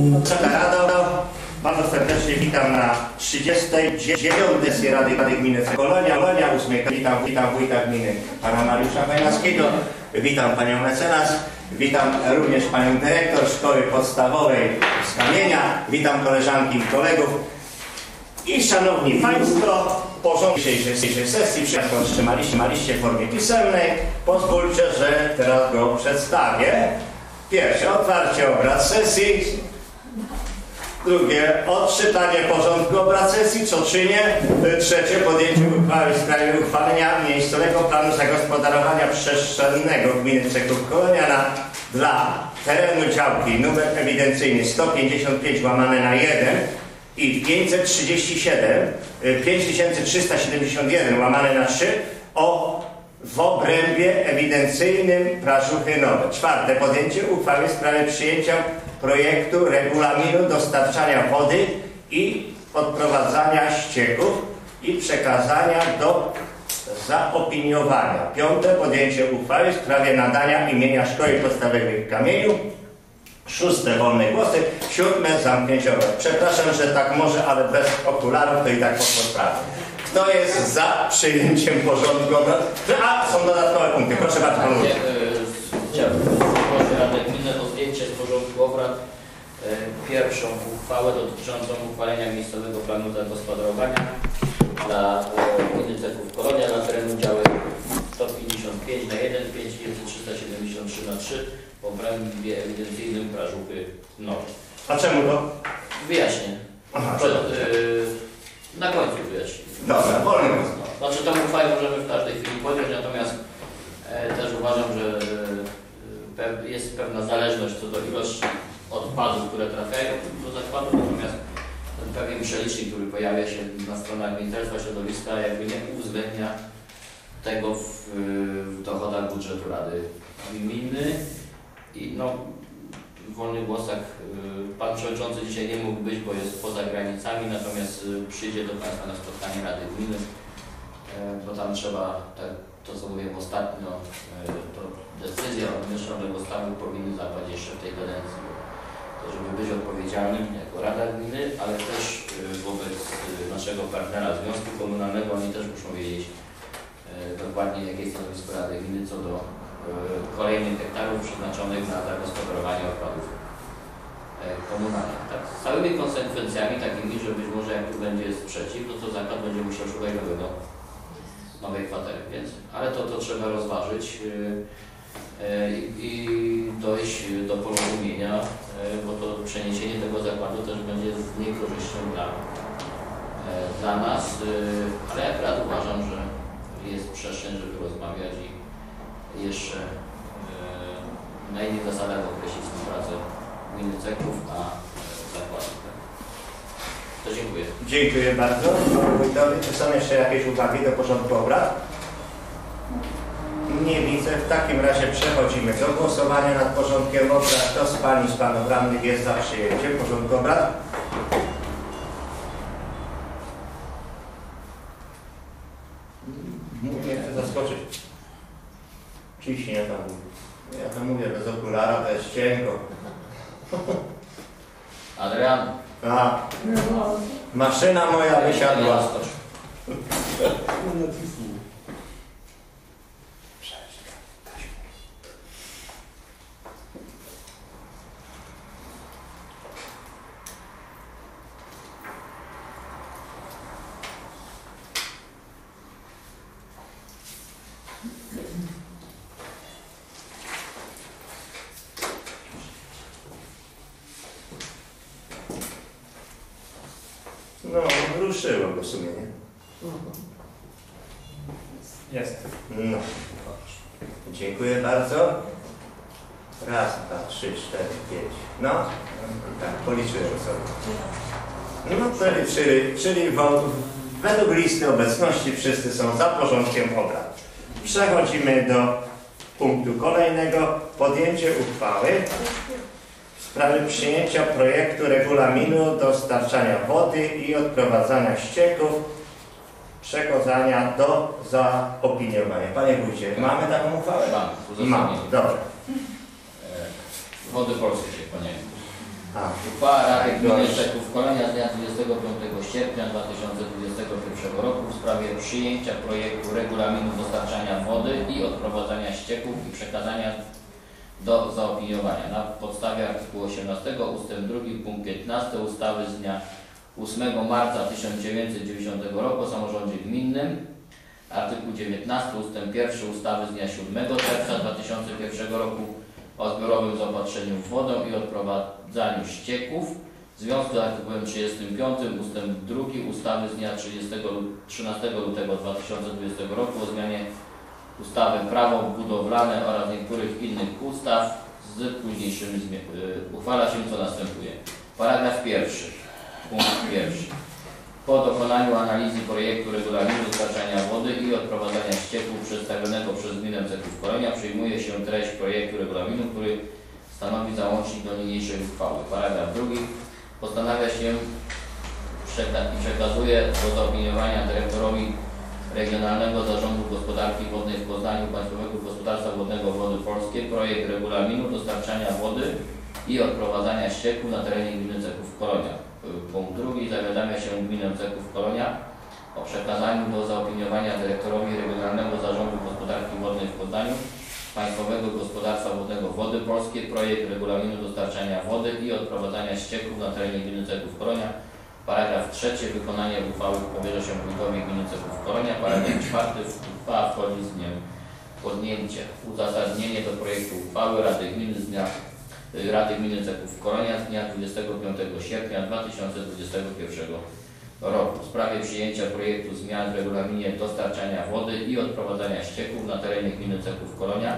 Rado, bardzo serdecznie witam na 39. sesji Rady Gminy Kolonia 8. Witam wójta gminy pana Mariusza Fajnackiego, witam panią mecenas, witam również panią dyrektor szkoły podstawowej z Kamienia, witam koleżanki i kolegów i szanowni państwo, porządek dzisiejszej sesji otrzymaliście w formie pisemnej. Pozwólcie, że teraz go przedstawię. Pierwsze, otwarcie obrad sesji. Drugie, odczytanie porządku obrad sesji, co czynię. Trzecie, podjęcie uchwały w sprawie uchwalenia miejscowego planu zagospodarowania przestrzennego gminy Czechów Kolonia dla terenu działki numer ewidencyjny 155/1 i 5371/3 w obrębie ewidencyjnym Praszuchy Nowe. Czwarte, podjęcie uchwały w sprawie przyjęcia projektu regulaminu dostarczania wody i odprowadzania ścieków i przekazania do zaopiniowania. Piąte, podjęcie uchwały w sprawie nadania imienia Szkoły Podstawowej w Kamieniu. Szóste, wolne głosy. Siódme, zamknięcie obrad. Przepraszam, że tak może, ale bez okularów to i tak poszło sprawy. Kto jest za przyjęciem porządku obrad? A, są dodatkowe punkty. Proszę bardzo, pan mówić. Chciałbym prosić Radę Gminy o zdjęcie z porządku obrad pierwszą uchwałę dotyczącą uchwalenia miejscowego planu zagospodarowania dla gminy Czechów Kolonia na terenu działek 155/1, 5373/3 w obrębie ewidencyjnym Praszuchy Nowe. A czemu to? Wyjaśnię. Aha, na końcu wyjaśnię. Dobra, wolny głos. Znaczy tę uchwałę możemy w każdej chwili podjąć, natomiast też uważam, że jest pewna zależność co do ilości odpadów, które trafiają do zakładu, natomiast ten pewien przelicznik, który pojawia się na stronach Ministerstwa Środowiska, jakby nie uwzględnia tego w dochodach budżetu Rady Gminy. I no, w wolnych głosach pan przewodniczący dzisiaj nie mógł być, bo jest poza granicami, natomiast przyjdzie do państwa na spotkanie Rady Gminy, bo tam trzeba, tak, to co mówiłem ostatnio, to decyzja odmieszczonego stanu powinny zapaść jeszcze w tej kadencji, to żeby być odpowiedzialnym jako Rada Gminy, ale też wobec naszego partnera Związku Komunalnego, oni też muszą wiedzieć dokładnie jakie jest stanowisko Rady Gminy co do kolejnych hektarów przeznaczonych na zagospodarowanie odpadów komunalnych. Tak, z całymi konsekwencjami takimi, że być może jak tu będzie sprzeciw, to zakład będzie musiał szukać nowej kwatery, więc, ale to trzeba rozważyć i dojść do porozumienia, bo to przeniesienie tego zakładu też będzie z niekorzyścią dla nas, ale akurat uważam, że jest przestrzeń, żeby rozmawiać i jeszcze na innych zasadach określić współpracę gminy Czechów, a zakładów. To dziękuję. Dziękuję bardzo panu wójtowi. Czy są jeszcze jakieś uwagi do porządku obrad? Nie widzę. W takim razie przechodzimy do głosowania nad porządkiem obrad. Kto z pań i z panów radnych jest za przyjęciem porządku obrad? Nie chcę zaskoczyć. Ciśnie tam. Ja to mówię bez okulara, to jest cienko. Adrian. A, maszyna moja wysiadła. No, ruszyło go sumienie. Jest. No. Dziękuję bardzo. Raz, dwa, 3, 4, 5. No, tak, policzyłem sobie. No, czyli według listy obecności wszyscy są za porządkiem obrad. Przechodzimy do punktu kolejnego. Podjęcie uchwały w sprawie przyjęcia projektu regulaminu dostarczania wody i odprowadzania ścieków, przekazania do zaopiniowania. Panie wójcie, mamy taką uchwałę? Mamy. Dobrze. Wody Polskie się kłaniają. Uchwała Rady Gminy Czechów-Kolonia z dnia 25 sierpnia 2021 roku w sprawie przyjęcia projektu regulaminu dostarczania wody i odprowadzania ścieków i przekazania do zaopiniowania na podstawie artykułu 18 ust. 2 punkt 15 ustawy z dnia 8 marca 1990 roku o samorządzie gminnym, artykuł 19 ust. 1 ustawy z dnia 7 czerwca 2001 roku o zbiorowym zaopatrzeniu w wodę i odprowadzaniu ścieków w związku z artykułem 35 ust. 2 ustawy z dnia 13 lutego 2020 roku o zmianie ustawy Prawo budowlane oraz niektórych innych ustaw z późniejszymi zmianami. Uchwala się, co następuje. Paragraf 1. Punkt 1. Po dokonaniu analizy projektu regulaminu dostarczania wody i odprowadzania ścieków przedstawionego przez Gminę Czechów-Kolonia przyjmuje się treść projektu regulaminu, który stanowi załącznik do niniejszej uchwały. Paragraf 2. Postanawia się i przekazuje do zaopiniowania dyrektorowi Regionalnego Zarządu Gospodarki Wodnej w Poznaniu Państwowego Gospodarstwa Wodnego Wody Polskie projekt regulaminu dostarczania wody i odprowadzania ścieków na terenie Gminy Czechów-Kolonia. Punkt 2. Zawiadamia się Gminę Czechów-Kolonia o przekazaniu do zaopiniowania dyrektorowi Regionalnego Zarządu Gospodarki Wodnej w Poznaniu Państwowego Gospodarstwa Wodnego Wody Polskie projekt regulaminu dostarczania wody i odprowadzania ścieków na terenie Gminy Czechów-Kolonia. Paragraf 3. Wykonanie uchwały powierza się wójtowi Gminy Czechów-Kolonia. Paragraf 4. Uchwała wchodzi z dniem podjęcia. Uzasadnienie do projektu uchwały Rady Gminy Czechów-Kolonia z dnia 25 sierpnia 2021 roku w sprawie przyjęcia projektu zmian w regulaminie dostarczania wody i odprowadzania ścieków na terenie Gminy Czechów-Kolonia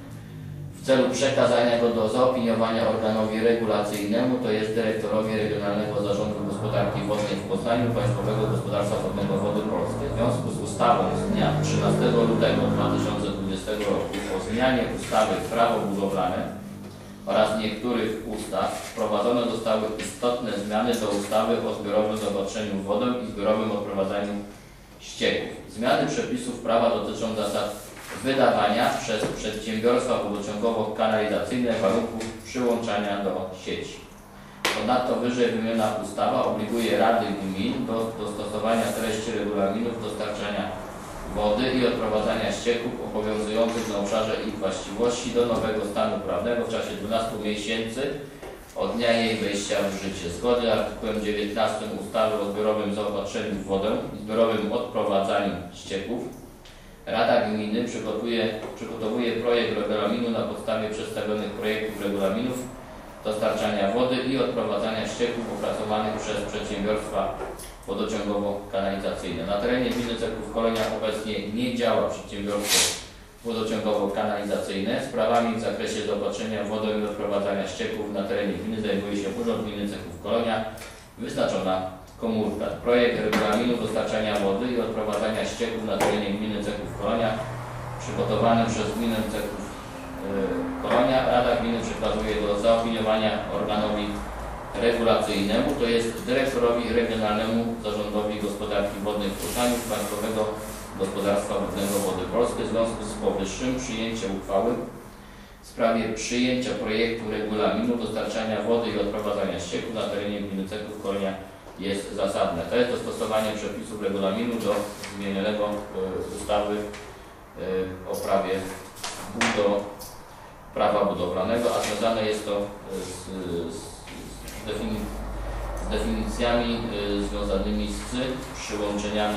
w celu przekazania go do zaopiniowania organowi regulacyjnemu, to jest dyrektorowi Regionalnego Zarządu Gospodarki Wodnej w Poznaniu Państwowego Gospodarstwa Wodnego Wody Polskie. W związku z ustawą z dnia 13 lutego 2020 roku o zmianie ustawy Prawo budowlane oraz niektórych ustaw wprowadzone zostały istotne zmiany do ustawy o zbiorowym zaopatrzeniu w wodę i zbiorowym odprowadzaniu ścieków. Zmiany przepisów prawa dotyczą zasad wydawania przez przedsiębiorstwa wodociągowo-kanalizacyjne warunków przyłączania do sieci. Ponadto wyżej wymieniona ustawa obliguje Rady Gmin do dostosowania treści regulaminów dostarczania wody i odprowadzania ścieków obowiązujących na obszarze ich właściwości do nowego stanu prawnego w czasie 12 miesięcy od dnia jej wejścia w życie. Zgodnie z artykułem 19 ustawy o zbiorowym zaopatrzeniu w wodę i zbiorowym odprowadzaniu ścieków Rada Gminy przygotowuje projekt regulaminu na podstawie przedstawionych projektów regulaminów dostarczania wody i odprowadzania ścieków opracowanych przez przedsiębiorstwa wodociągowo-kanalizacyjne. Na terenie Gminy Czechów-Kolonia obecnie nie działa przedsiębiorstwo wodociągowo-kanalizacyjne. Sprawami w zakresie zaopatrzenia w wodę i odprowadzania ścieków na terenie gminy zajmuje się Urząd Gminy Czechów-Kolonia, wyznaczona komórka. Projekt regulaminu dostarczania wody i odprowadzania ścieków na terenie Gminy Czechów-Kolonia przygotowany przez Gminę Czechów-Kolonia Rada Gminy przekazuje do zaopiniowania organowi regulacyjnemu, to jest dyrektorowi Regionalnemu Zarządowi Gospodarki Wodnej w Poznaniu Państwowego Gospodarstwa Wodnego Wody Polskie. W związku z powyższym przyjęcie uchwały w sprawie przyjęcia projektu regulaminu dostarczania wody i odprowadzania ścieków na terenie Gminy Czechów-Kolonia jest zasadne. To jest dostosowanie przepisów regulaminu do zmienionego ustawy o prawa budowlanego, a związane jest to z definicjami związanymi z przyłączeniami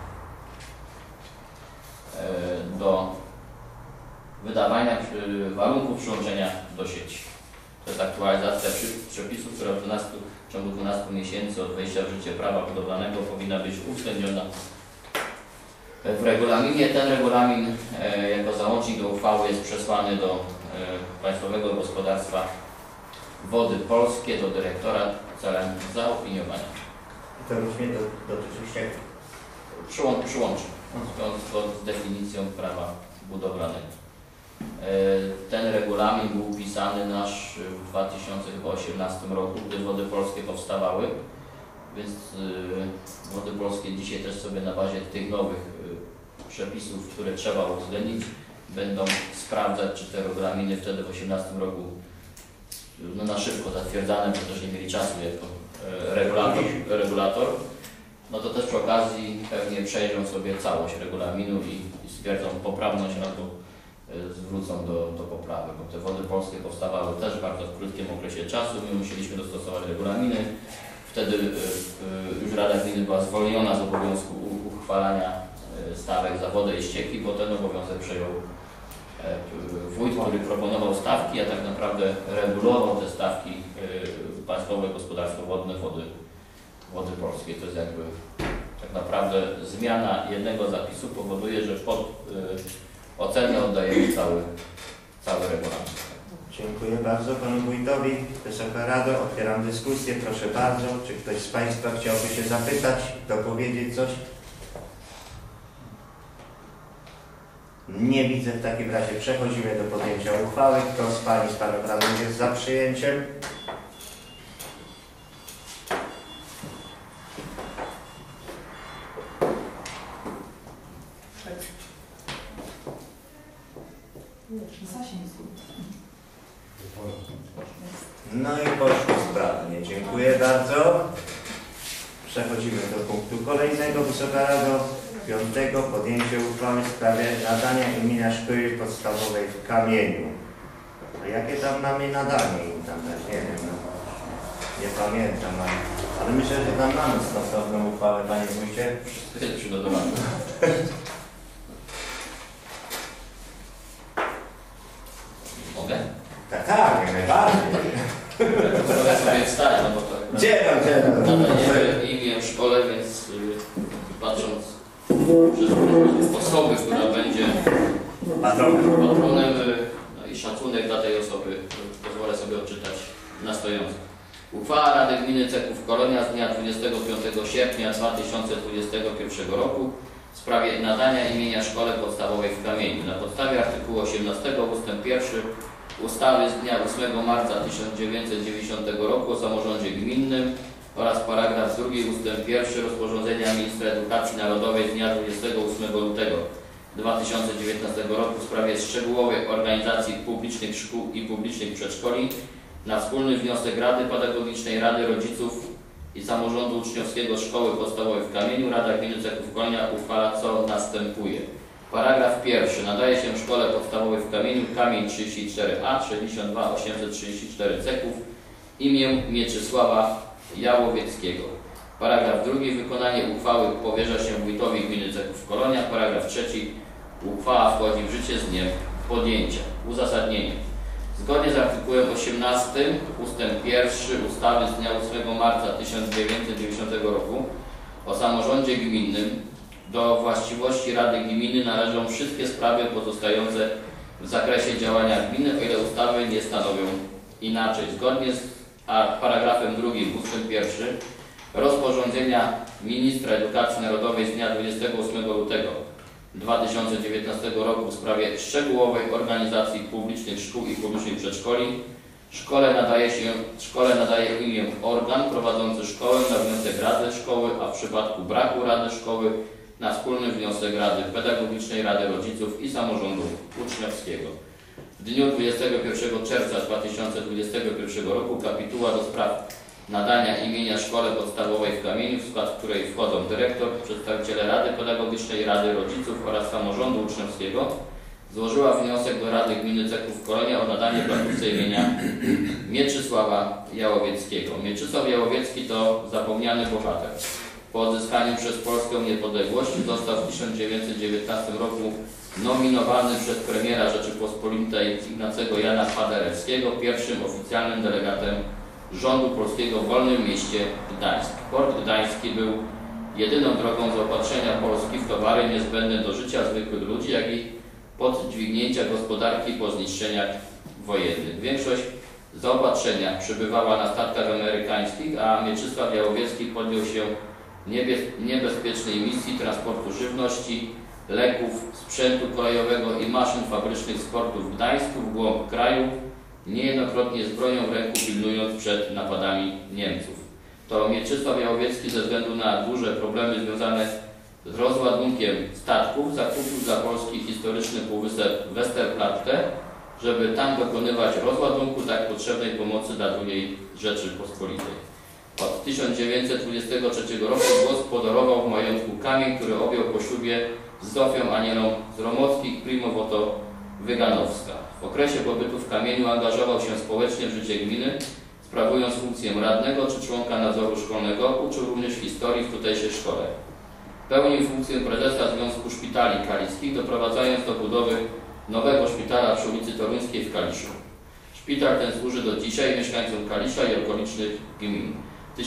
do wydawania warunków przyłączenia do sieci. To jest aktualizacja przepisów, która w ciągu 12 miesięcy od wejścia w życie prawa budowlanego powinna być uwzględniona w regulaminie. Ten regulamin jako załącznik do uchwały jest przesłany do Państwowego Gospodarstwa Wody Polskie, do dyrektora celem zaopiniowania. To różnie dotyczy ścieków. Przyłączy z definicją prawa budowlanego. Ten regulamin był pisany nasz w 2018 roku, gdy Wody Polskie powstawały, więc Wody Polskie dzisiaj też sobie na bazie tych nowych przepisów, które trzeba uwzględnić, będą sprawdzać, czy te regulaminy wtedy w 2018 roku no, na szybko zatwierdzane, bo też nie mieli czasu jako regulator, no to też przy okazji pewnie przejrzą sobie całość regulaminu i stwierdzą poprawność albo zwrócą do poprawy, bo te Wody Polskie powstawały też bardzo w krótkim okresie czasu, my musieliśmy dostosować regulaminy. Wtedy już Rada Gminy była zwolniona z obowiązku uchwalania stawek za wodę i ścieki, bo ten obowiązek przejął wójt, który proponował stawki, a tak naprawdę regulował te stawki Państwowe Gospodarstwo Wodne Wody Polskie. To jest jakby tak naprawdę zmiana jednego zapisu powoduje, że pod ocenę oddajemy cały regulamin. Dziękuję bardzo panu wójtowi. Wysoka Rado, otwieram dyskusję. Proszę bardzo, czy ktoś z Państwa chciałby się zapytać, dopowiedzieć coś? Nie widzę. W takim razie przechodzimy do podjęcia uchwały. Kto z Pań i z Panów Radnych jest za przyjęciem? No i poszło sprawnie. Dziękuję bardzo. Przechodzimy do punktu kolejnego. Wysoka Rado, 5. Podjęcie uchwały w sprawie nadania imienia Szkoły Podstawowej w Kamieniu. A jakie tam mamy nadanie im tam dać? Nie wiem, no. Nie pamiętam, ale myślę, że tam mamy stosowną uchwałę, panie wójcie. Wszystko jest przygotowane. Mogę? Tak, jak najbardziej. Mogę sobie wstać, no bo to nadajemy imię w szkole, więc patrząc przez osobę, która będzie patronem, no i szacunek dla tej osoby, pozwolę sobie odczytać na stojąco. Uchwała Rady Gminy Ceków Kolonia z dnia 25 sierpnia 2021 roku w sprawie nadania imienia Szkole Podstawowej w Kamieniu. Na podstawie artykułu 18 ust. 1 ustawy z dnia 8 marca 1990 roku o samorządzie gminnym oraz paragraf 2 ust. 1 rozporządzenia Ministra Edukacji Narodowej z dnia 28 lutego 2019 roku w sprawie szczegółowej organizacji publicznych szkół i publicznych przedszkoli na wspólny wniosek Rady Pedagogicznej, Rady Rodziców i Samorządu Uczniowskiego Szkoły Podstawowej w Kamieniu Rada Gminy Ceków Kolonia uchwala, co następuje. Paragraf 1. Nadaje się Szkole Podstawowej w Kamieniu Kamień 34A 62834 Ceków imię Mieczysława Jałowieckiego. Paragraf 2. Wykonanie uchwały powierza się wójtowi Gminy Ceków Kolonia. Paragraf 3. Uchwała wchodzi w życie z dniem podjęcia. Uzasadnienie. Zgodnie z artykułem 18 ust. 1 ustawy z dnia 8 marca 1990 roku o samorządzie gminnym do właściwości Rady Gminy należą wszystkie sprawy pozostające w zakresie działania gminy, o ile ustawy nie stanowią inaczej. Zgodnie z paragrafem 2 ust. 1 rozporządzenia Ministra Edukacji Narodowej z dnia 28 lutego 2019 roku w sprawie szczegółowej organizacji publicznych szkół i publicznych przedszkoli szkole nadaje imię organ prowadzący szkołę na wniosek Rady Szkoły, a w przypadku braku Rady Szkoły na wspólny wniosek Rady Pedagogicznej, Rady Rodziców i Samorządu Uczniowskiego. W dniu 21 czerwca 2021 roku kapituła do spraw nadania imienia Szkole Podstawowej w Kamieniu, w skład której wchodzą dyrektor, przedstawiciele Rady Pedagogicznej, Rady Rodziców oraz Samorządu Uczniowskiego, złożyła wniosek do Rady Gminy Ceków Kolonia o nadanie placówce imienia Mieczysława Jałowieckiego. Mieczysław Jałowiecki to zapomniany bohater. Po odzyskaniu przez Polskę niepodległości został w 1919 roku nominowany przez premiera Rzeczypospolitej Ignacego Jana Paderewskiego pierwszym oficjalnym delegatem rządu polskiego w wolnym mieście Gdańsk. Port Gdański był jedyną drogą zaopatrzenia Polski w towary niezbędne do życia zwykłych ludzi, jak i podźwignięcia gospodarki po zniszczeniach wojennych. Większość zaopatrzenia przybywała na statkach amerykańskich, a Mieczysław Jałowiecki podjął się niebezpiecznej misji transportu żywności, leków, sprzętu kolejowego i maszyn fabrycznych z portu w Gdańsku w głąb kraju, niejednokrotnie z bronią w ręku pilnując przed napadami Niemców. To Mieczysław Jałowiecki ze względu na duże problemy związane z rozładunkiem statków zakupił dla Polski historyczny półwysep Westerplatte żeby tam dokonywać rozładunku tak potrzebnej pomocy dla II Rzeczypospolitej. Od 1923 roku głos podarował w majątku kamień, który objął po ślubie z Zofią Anielą z Romockich, primo voto Wyganowska. W okresie pobytu w Kamieniu angażował się społecznie w życie gminy, sprawując funkcję radnego czy członka nadzoru szkolnego, uczył również historii w tutejszej szkole. Pełnił funkcję prezesa Związku Szpitali Kaliskich, doprowadzając do budowy nowego szpitala przy ulicy Toruńskiej w Kaliszu. Szpital ten służy do dzisiaj mieszkańcom Kalisza i okolicznych gmin. W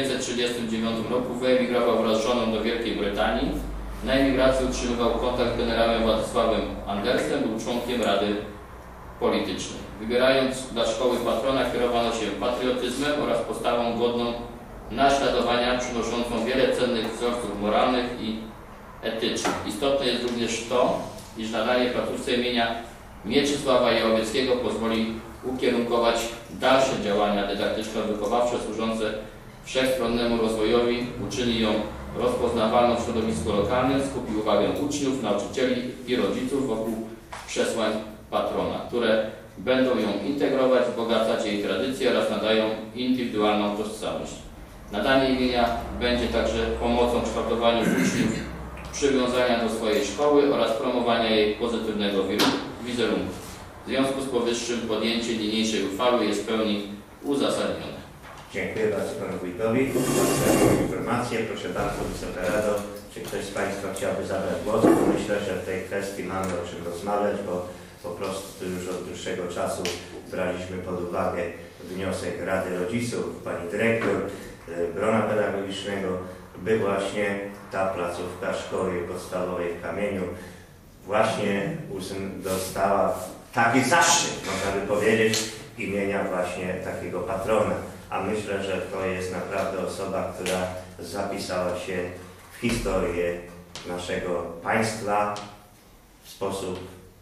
1939 roku wyemigrował wraz z żoną do Wielkiej Brytanii. Na emigracji utrzymywał kontakt z generałem Władysławem Andersem, był członkiem Rady Politycznej. Wybierając dla szkoły patrona, kierowano się patriotyzmem oraz postawą godną naśladowania, przynoszącą wiele cennych wzorców moralnych i etycznych. Istotne jest również to, iż nadanie placówce imienia Mieczysława Jałowieckiego pozwoli ukierunkować dalsze działania dydaktyczno-wychowawcze służące wszechstronnemu rozwojowi, uczyni ją rozpoznawalną w środowisku lokalnym, skupi uwagę uczniów, nauczycieli i rodziców wokół przesłań patrona, które będą ją integrować, wzbogacać jej tradycje oraz nadają indywidualną tożsamość. Nadanie imienia będzie także pomocą w kształtowaniu uczniów przywiązania do swojej szkoły oraz promowania jej pozytywnego wizerunku. W związku z powyższym podjęcie niniejszej uchwały jest w pełni uzasadnione. Dziękuję bardzo panu wójtowi za informację. Proszę bardzo, Wysoka Rado, czy ktoś z państwa chciałby zabrać głos? Myślę, że w tej kwestii mamy o czym rozmawiać, bo po prostu już od dłuższego czasu braliśmy pod uwagę wniosek Rady Rodziców, pani dyrektor, grona pedagogicznego, by właśnie ta placówka szkoły podstawowej w Kamieniu właśnie dostała taki zaszczyt, można by powiedzieć, imienia właśnie takiego patrona. A myślę, że to jest naprawdę osoba, która zapisała się w historię naszego państwa w sposób,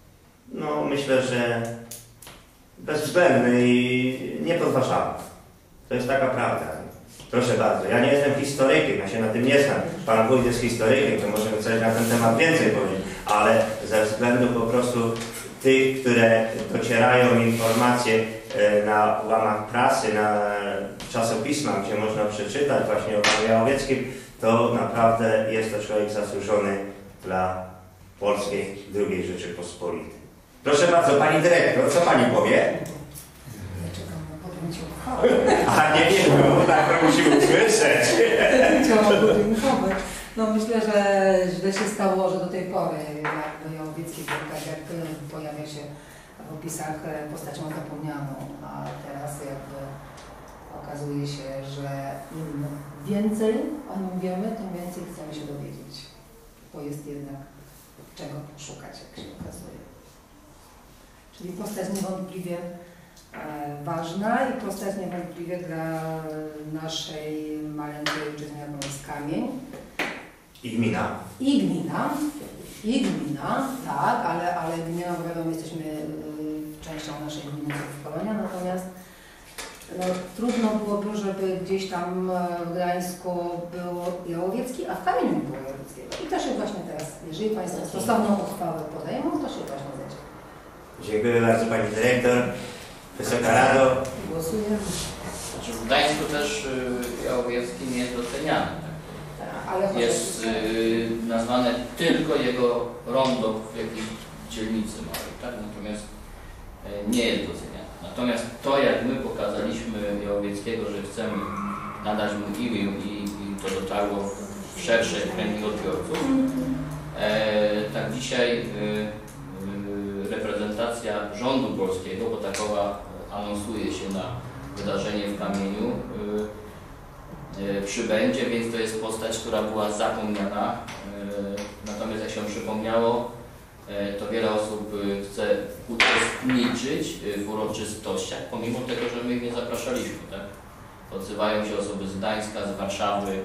no myślę, że bezwzględny i niepodważalny. To jest taka prawda. Proszę bardzo, ja nie jestem historykiem, ja się na tym nie znam. Pan wójt jest historykiem, to możemy coś na ten temat więcej powiedzieć, ale ze względu po prostu tych, które docierają informacje na łamach prasy, na czasopismach, gdzie można przeczytać właśnie o panu Jałowieckim, to naprawdę jest to człowiek zasłużony dla polskiej II Rzeczypospolitej. Proszę bardzo, pani dyrektor, co pani powie? Ja czekam na podjęcie uchwały. A nie, bo tak to musimy usłyszeć. Chciałam podziękować. No myślę, że źle się stało, że do tej pory jakby Jałowiecki był tak jak pojawia się w opisach postacią zapomnianą, a teraz jakby okazuje się, że im więcej o nim wiemy, tym więcej chcemy się dowiedzieć, bo jest jednak czego szukać, jak się okazuje. Czyli postać niewątpliwie ważna i postać niewątpliwie dla naszej maleńkiej ojczyzny, jaką jest Kamień. I gmina. I gmina, tak, ale gmina, bo wiadomo, jesteśmy częścią naszej gminy Kolonia, natomiast no, trudno byłoby, żeby gdzieś tam w Gdańsku był Jałowiecki, a w Kamieniu nie było Jałowieckiego. I to się właśnie teraz, jeżeli Państwo stosowną uchwałę podejmą, to się właśnie zadzieje. Dziękuję bardzo pani dyrektor. Wysoka Rado. Głosujemy. Znaczy w Gdańsku też Jałowiecki nie jest doceniany. Ale jest nazwane tylko jego rondo w jakiejś dzielnicy małej, tak? Natomiast nie jest doceniane. Natomiast to, jak my pokazaliśmy Jałowieckiego, że chcemy nadać mu imię i to dotarło w szersze kręgi odbiorców, tak dzisiaj reprezentacja rządu polskiego, bo takowa anonsuje się na wydarzenie w Kamieniu, przybędzie, więc to jest postać, która była zapomniana. Natomiast jak się przypomniało, to wiele osób chce uczestniczyć w uroczystościach, pomimo tego, że my ich nie zapraszaliśmy. Tak? Odzywają się osoby z Gdańska, z Warszawy,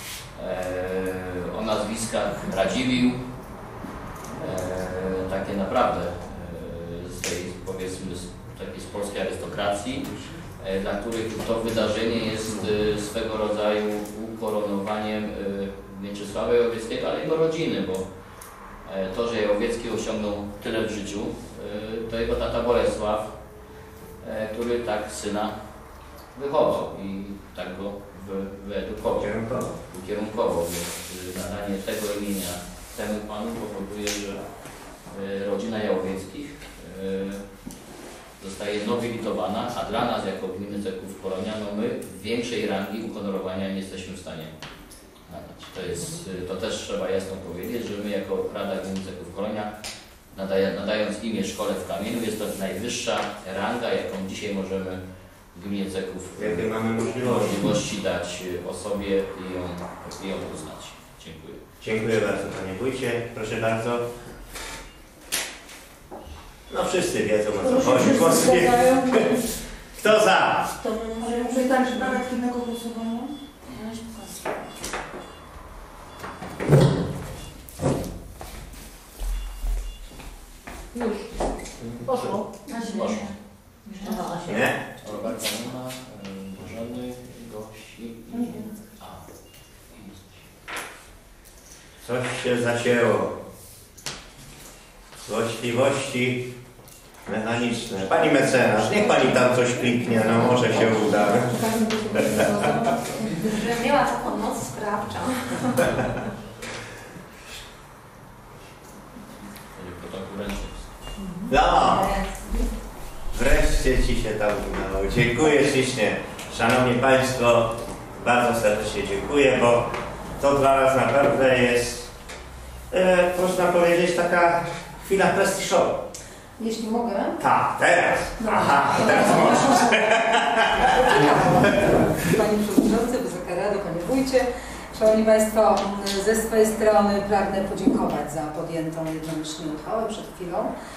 o nazwiskach Radziwiłł, takie naprawdę z tej, powiedzmy, z polskiej arystokracji, dla których to wydarzenie jest swego rodzaju ukoronowaniem Mieczysława Jałowieckiego, ale jego rodziny, bo to, że Jałowiecki osiągnął tyle w życiu, to jego tata Bolesław, który tak syna wychował i tak go wyedukował, ukierunkował, więc nadanie tego imienia temu panu powoduje, że rodzina Jałowieckich zostaje nobilitowana, a dla nas jako gminy Ceków Kolonia, no my większej rangi uhonorowania nie jesteśmy w stanie nadać. To też trzeba jasno powiedzieć, że my jako Rada Gminy Ceków Kolonia, nadając imię szkole w Kamieniu, jest to najwyższa ranga, jaką dzisiaj możemy w gminie Ceków jakie mamy możliwości dać osobie i ją uznać. Dziękuję. Dziękuję bardzo, panie wójcie. Proszę bardzo. No wszyscy wiedzą, o co chodzi. Kto za? To może tak, że brak innego głosowania? Już. Poszło. Poszło. Nie? Roberta nie ma, Bożeny, Gosi i... Coś się zacięło. Złośliwości mechaniczne. Pani mecenas, niech pani tam coś kliknie, no może się uda. Że miała taką moc sprawczą. No! Wreszcie ci się tam udało. Dziękuję ślicznie. Szanowni Państwo, bardzo serdecznie dziękuję, bo to dla nas naprawdę jest, można powiedzieć, taka chwila prestiżowa. Jeśli mogę. Tak, teraz. Aha, teraz możesz. Panie Przewodniczący, Wysoka Rado, Panie Wójcie. Szanowni Państwo, ze swojej strony pragnę podziękować za podjętą jednomyślnie uchwałę przed chwilą.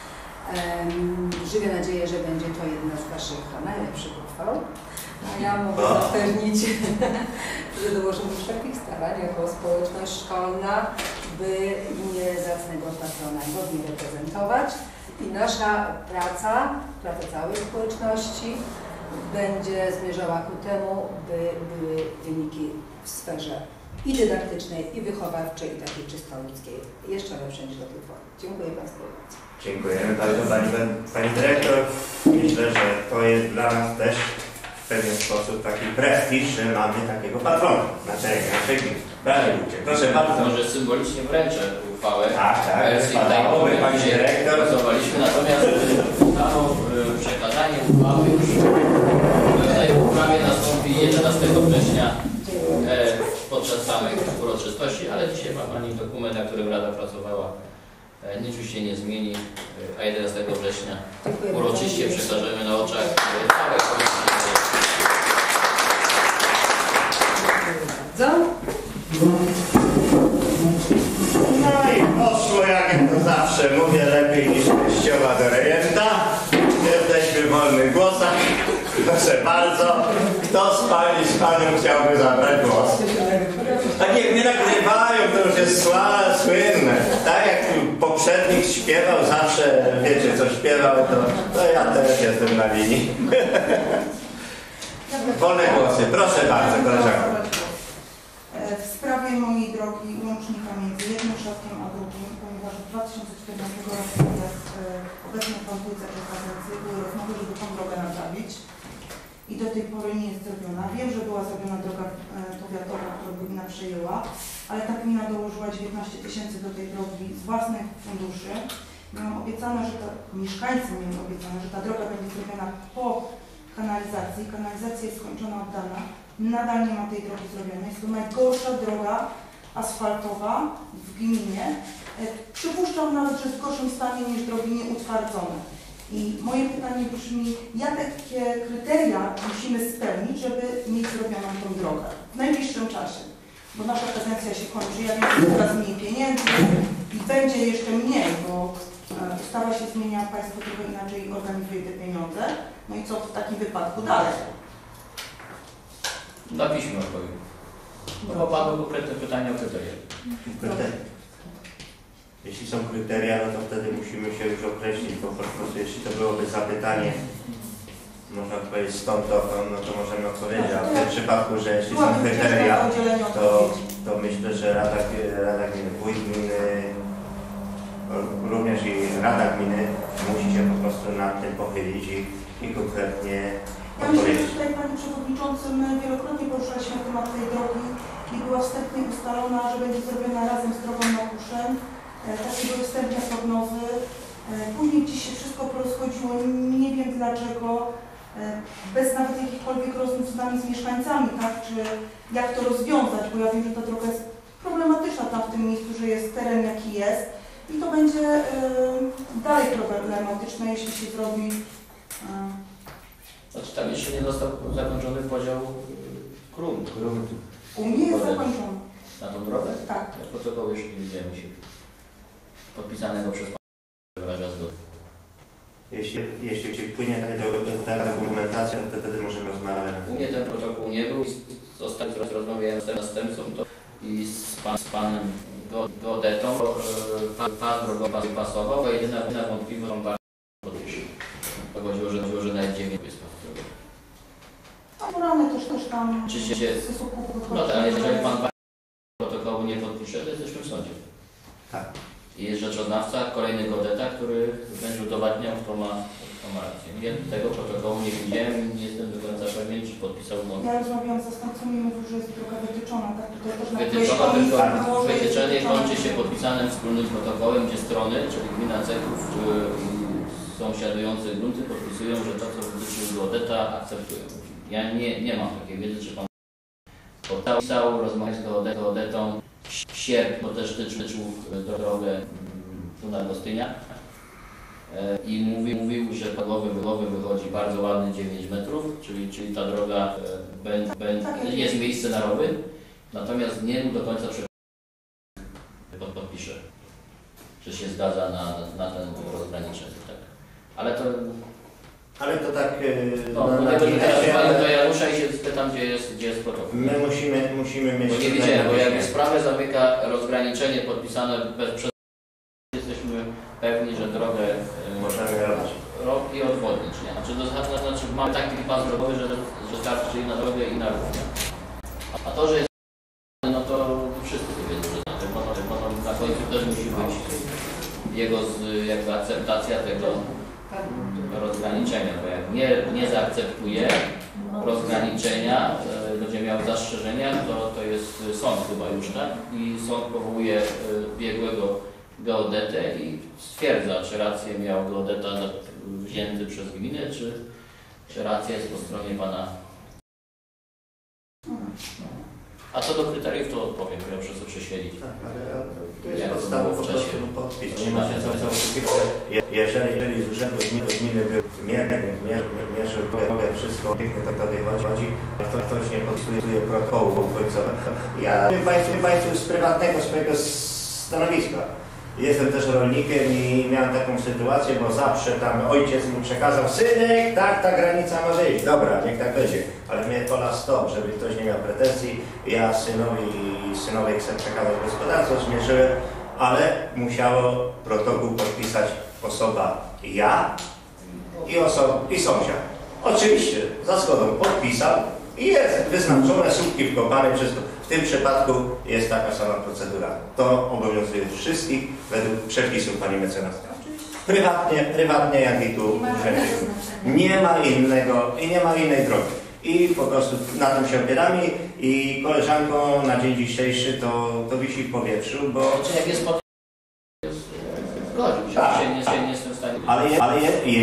Żywię nadzieję, że będzie to jedna z Waszych najlepszych uchwał. A ja mogę zapewnić, że dołożymy wszelkich starań jako społeczność szkolna, by imię zacnego patrona godnie reprezentować. I nasza praca całej społeczności będzie zmierzała ku temu, by były wyniki w sferze i dydaktycznej, i wychowawczej, i takiej czysto ludzkiej jeszcze lepsze niż do tej pory. Dziękuję Państwu bardzo. Dziękujemy bardzo Pani Dyrektor. Myślę, że to jest dla nas też w pewien sposób taki prestiż, że mamy takiego patrona na terenie naszej gminy. Proszę bardzo. Może symbolicznie wręczę uchwałę. Tak, Pani Dyrektor. Głosowaliśmy, natomiast samo przekazanie uchwały już w tej uchwawie nastąpi 11 września podczas samych uroczystości, ale dzisiaj ma Pani dokument, na którym Rada pracowała. Nic się nie zmieni, a 11 września uroczyście przekażemy na oczach całej komisji. No i poszło jak to zawsze, mówię lepiej niż teściowa do rejenta. Jesteśmy w wolnych głosach. Proszę bardzo, kto z Panią chciałby zabrać głos? Tak jak mnie nagrywają, to już jest słynne. Tak jak poprzednik śpiewał zawsze, wiecie co śpiewał, to ja też jestem na linii. Wolne głosy, proszę bardzo, koleżanko. W sprawie mojej drogi łącznika między jednym szlakiem a drugim, ponieważ w 2014 roku, jak obecny pan wójt w kadencji, były rozmowy, żeby tą drogę naprawić i do tej pory nie jest zrobiona. Wiem, że była zrobiona droga powiatowa, którą gmina przejęła, ale ta gmina dołożyła 19 000 do tej drogi z własnych funduszy. Miałam obiecane, że mieszkańcy mieli obiecane, że ta droga będzie zrobiona po kanalizacji. Kanalizacja jest skończona, oddana. Nadal nie ma tej drogi zrobionej. Jest to najgorsza droga asfaltowa w gminie. Przypuszczam nawet, że jest w gorszym stanie niż drogi nieutwardzone. I moje pytanie brzmi, jakie kryteria musimy spełnić, żeby mieć zrobioną tą drogę w najbliższym czasie? Bo nasza kadencja się kończy, ja wiem, że coraz mniej pieniędzy i będzie jeszcze mniej, bo ustawa się zmienia, państwo trochę inaczej organizuje te pieniądze. No i co w takim wypadku dalej? Na piśmie odpowiem. Bo padło konkretne pytanie o kryteria. Jeśli są kryteria, no to wtedy musimy się już określić, bo po prostu jeśli to byłoby zapytanie, można powiedzieć stąd dotąd, no to możemy odpowiedzieć, a w tym przypadku, że jeśli są kryteria, to myślę, że Rada Gminy, Wójt Gminy również i Rada Gminy musi się po prostu nad tym pochylić i konkretnie Ja myślę, że odpowiedzieć. tutaj Panie Przewodniczący, my wielokrotnie poruszaliśmy temat tej drogi i była wstępnie ustalona, że będzie zrobiona razem z drogą na Kuszem. Takie były wstępne prognozy. Później gdzieś się wszystko porozchodziło, nie wiem dlaczego, bez nawet jakichkolwiek rozmów z nami, z mieszkańcami, tak, czy jak to rozwiązać, bo ja wiem, że ta droga jest problematyczna tam w tym miejscu, że jest teren jaki jest i to będzie dalej problematyczne, jeśli się zrobi. Znaczy tam jeszcze nie został zakończony podział gruntu. U mnie jest zakończony. Na tą drogę? Tak. Ja protokołu jeszcze nie widziałem się podpisanego przez Pana wyraża zgodę. Jeśli płynie ta dokumentacja, to wtedy możemy rozmawiać. U mnie ten protokół nie był i ostatnio rozmawiałem z następcą i z panem Godetą. Pan drogowy pasował, bo jedyna wątpliwość on bardzo podpisze. To chodziło, że nawet 9 jest A moralne też tam Czy się... No tak, ale jeżeli pan protokołu nie podpisze, to jesteśmy w sądzie. Tak. I jest rzeczoznawca, kolejny Godeta, który będzie udowadniał, kto ma rację. Ja tego protokołu nie widziałem i nie jestem do końca pewien, czy podpisał on. Ja rozmawiałam z zastępcą i mówił, że jest droga wytyczona. Tak? Tutaj też Wytyczona, tylko wytyczenie kończy się podpisanym wspólnym protokołem, gdzie strony, czyli gmina Ceków i sąsiadujące grunty podpisują, że to, co wytyczył Godeta, akceptują. Ja nie mam takiej wiedzy, czy pan podpisał, rozmawiał z Godetą w sierpniu, bo też tyczył drogę tu na Gostynia i mówił, że podłowy wychodzi bardzo ładny 9 metrów, czyli ta droga jest miejsce na rowy, natomiast nie był do końca podpisze, że się zgadza na ten rozgraniczenie. Tak. Ale to tak... No, nie będę teraz palił do Janusza i się spytam, gdzie jest protokół. My musimy mieć... Bo nie wiedziałem, bo jak sprawę zamyka rozgraniczenie podpisane przez... Jesteśmy pewni, że drogę możemy robić. I odwodnić. Nie? Znaczy mamy taki pas drogowy, że starczy i na drogę i na ruch. A to, że jest... no to wszyscy wiedzą, że na końcu też musi być jego jakby akceptacja tego rozgraniczenia, bo jak nie zaakceptuje rozgraniczenia, będzie miał zastrzeżenia, to jest sąd chyba już, tak? I sąd powołuje biegłego geodetę i stwierdza, czy rację miał geodeta wzięty przez gminę, czy racja jest po stronie pana. A co do kryteriów, to odpowiem, proszę sobie prześledzić. Tak, ale to jest podstawa po prostu podpis. Nie ma się co oszukiwać. Jeżeli z urzędu gminy mierzy drogę, wszystko pięknie to wychodzi, to ktoś nie podpisuje protokołu końcowego. Ja powiem Państwu z prywatnego swojego stanowiska. Jestem też rolnikiem i miałem taką sytuację, bo zawsze tam ojciec mi przekazał: synek, tak, ta granica ma wyjść. Dobra, niech tak będzie. Ale mnie pola stop, żeby ktoś nie miał pretensji. Ja synowi chcę przekazać gospodarstwo, zmierzyłem, ale musiało protokół podpisać osoba ja i sąsiad. Oczywiście za zgodą podpisał i jest wyznaczone, słupki wkopane, wszystko. W tym przypadku jest taka sama procedura. To obowiązuje wszystkich według przepisów pani mecenas. Prywatnie jak i tu w urzędzie. Nie ma innej drogi. I po prostu na tym się opieramy i koleżanko na dzień dzisiejszy to wisi w powietrzu, bo... Czy jak jest zgodził się, tak, nie jestem w stanie... Ale